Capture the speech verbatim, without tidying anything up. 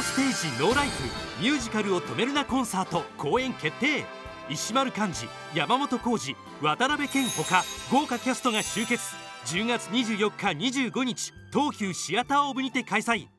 ステージノーライフミュージカルを止めるなコンサート公演決定。石丸幹二、山本浩二、渡辺謙ほか豪華キャストが集結。じゅうがつにじゅうよっかにじゅうごにち東急シアターオブにて開催。